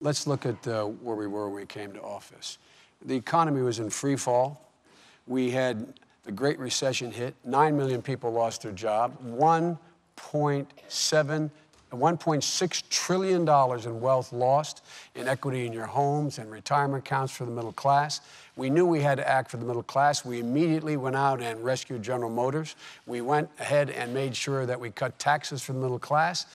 let's look at where we were when we came to office. The economy was in free fall. We had the Great Recession hit. 9 million people lost their job. $1.6 trillion in wealth lost, in equity in your homes and retirement accounts for the middle class. We knew we had to act for the middle class. We immediately went out and rescued General Motors. We went ahead and made sure that we cut taxes for the middle class.